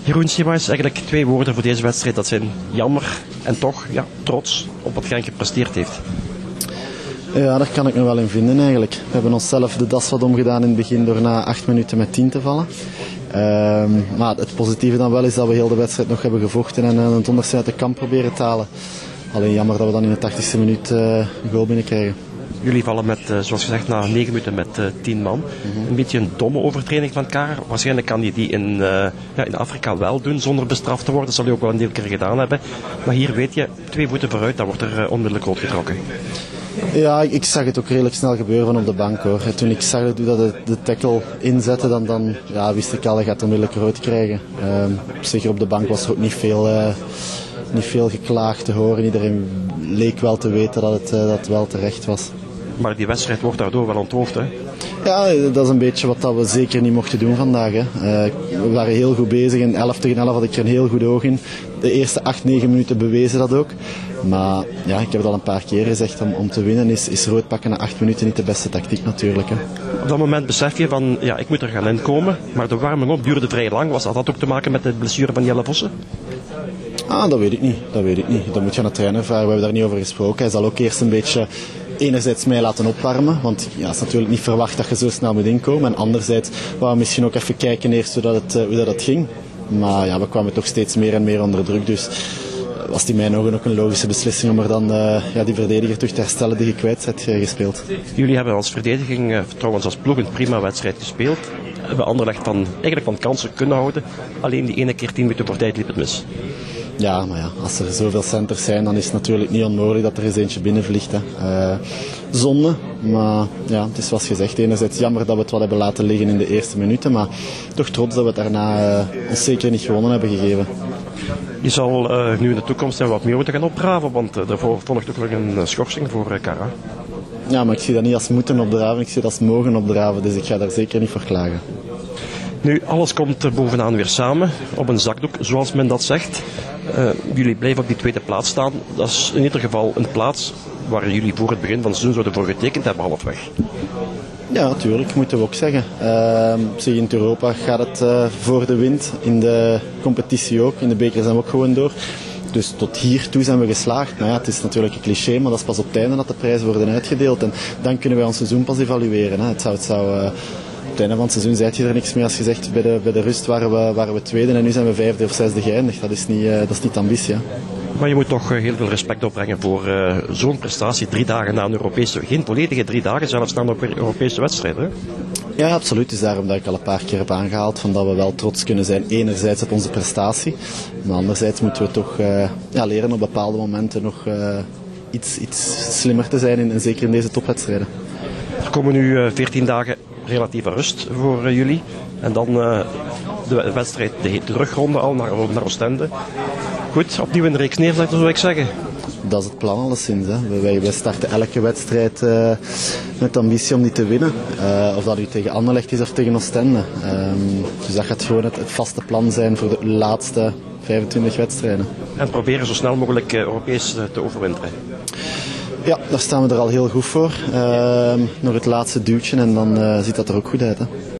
Jeroen Siemens, eigenlijk 2 woorden voor deze wedstrijd. Dat zijn jammer en toch trots op wat Genk gepresteerd heeft. Ja, daar kan ik me wel in vinden eigenlijk. We hebben onszelf de das wat omgedaan in het begin door na 8 minuten met 10 te vallen. Maar het positieve dan wel is dat we heel de wedstrijd nog hebben gevochten en een donderste uit de kamp proberen te halen. Alleen jammer dat we dan in de 80ste minuut een goal binnenkrijgen. Jullie vallen met, zoals gezegd, na 9 minuten met 10 man. Een beetje een domme overtreding van Kara. Waarschijnlijk kan hij die in Afrika wel doen zonder bestraft te worden. Dat zal hij ook wel een deel keer gedaan hebben. Maar hier weet je, 2 voeten vooruit, dan wordt er onmiddellijk rood getrokken. Ja, ik zag het ook redelijk snel gebeuren van op de bank hoor. Toen ik zag dat de tackle inzette, dan wist ik al dat gaat onmiddellijk rood krijgen. Zeker op de bank was er ook niet veel geklaagd te horen. Iedereen leek wel te weten dat het wel terecht was. Maar die wedstrijd wordt daardoor wel onthoofd, hè? Ja, dat is een beetje wat we zeker niet mochten doen vandaag. Hè. We waren heel goed bezig en 11 tegen 11 had ik er een heel goed oog in. De eerste 8-9 minuten bewezen dat ook. Maar ja, ik heb het al een paar keer gezegd, om te winnen is rood pakken na 8 minuten niet de beste tactiek natuurlijk. Hè. Op dat moment besef je van, ik moet er gaan inkomen. Maar de warming-up duurde vrij lang. Was dat ook te maken met de blessure van Jelle Vossen? Dat weet ik niet. Dat moet je aan de trainer vragen. We hebben daar niet over gesproken. Hij zal ook eerst een beetje enerzijds mij laten opwarmen, want het is natuurlijk niet verwacht dat je zo snel moet inkomen. En anderzijds wou we misschien ook even kijken eerst hoe dat ging. Maar we kwamen toch steeds meer en meer onder druk. Dus was die mij nog ook een logische beslissing om er dan die verdediger terug te herstellen die je kwijt hebt gespeeld. Jullie hebben als verdediging trouwens als ploeg een prima wedstrijd gespeeld. Hebben Anderlecht eigenlijk van kansen kunnen houden. Alleen die ene keer 10 minuten voor tijd liep het mis. Ja, maar als er zoveel centers zijn, dan is het natuurlijk niet onmogelijk dat er eens eentje binnenvliegt. Zonde, maar het is zoals gezegd. Enerzijds jammer dat we het wat hebben laten liggen in de eerste minuten, maar toch trots dat we het daarna ons zeker niet gewonnen hebben gegeven. Je zal nu in de toekomst wat meer moeten gaan opdraven, want daarvoor volgt ook nog een schorsing voor Kara. Ja, maar ik zie dat niet als moeten opdraven, ik zie dat als mogen opdraven, dus ik ga daar zeker niet voor klagen. Nu, alles komt bovenaan weer samen, op een zakdoek, zoals men dat zegt. Jullie blijven op die tweede plaats staan. Dat is in ieder geval een plaats waar jullie voor het begin van het seizoen zouden voor getekend hebben, halfweg. Ja, natuurlijk, moeten we ook zeggen. In Europa gaat het voor de wind, in de competitie ook, in de beker zijn we ook gewoon door. Dus tot hier toe zijn we geslaagd. Maar het is natuurlijk een cliché, maar dat is pas op het einde dat de prijzen worden uitgedeeld. En dan kunnen wij ons seizoen pas evalueren. Hè. Op het einde van het seizoen zei je er niks meer als je zegt bij de rust waren we tweede en nu zijn we vijfde of zesde geëindigd. Dat is niet de ambitie. Hè. Maar je moet toch heel veel respect opbrengen voor zo'n prestatie 3 dagen na een Europese, geen volledige 3 dagen, zelfs na een Europese wedstrijd. Hè? Ja, absoluut. Dus daarom dat ik al een paar keer heb aangehaald van dat we wel trots kunnen zijn. Enerzijds op onze prestatie, maar anderzijds moeten we toch leren op bepaalde momenten nog iets slimmer te zijn en zeker in deze topwedstrijden. Er komen nu 14 dagen relatieve rust voor jullie. En dan de wedstrijd, de terugronde al naar Oostende. Goed, opnieuw in de reeks neerzetten, zou ik zeggen. Dat is het plan alleszins. Hè. Wij starten elke wedstrijd met de ambitie om die te winnen. Of dat nu tegen Anderlecht is of tegen Oostende. Dus dat gaat gewoon het vaste plan zijn voor de laatste 25 wedstrijden. En proberen zo snel mogelijk Europees te overwinteren. Ja, daar staan we er al heel goed voor. Nog het laatste duwtje en dan ziet dat er ook goed uit. Hè.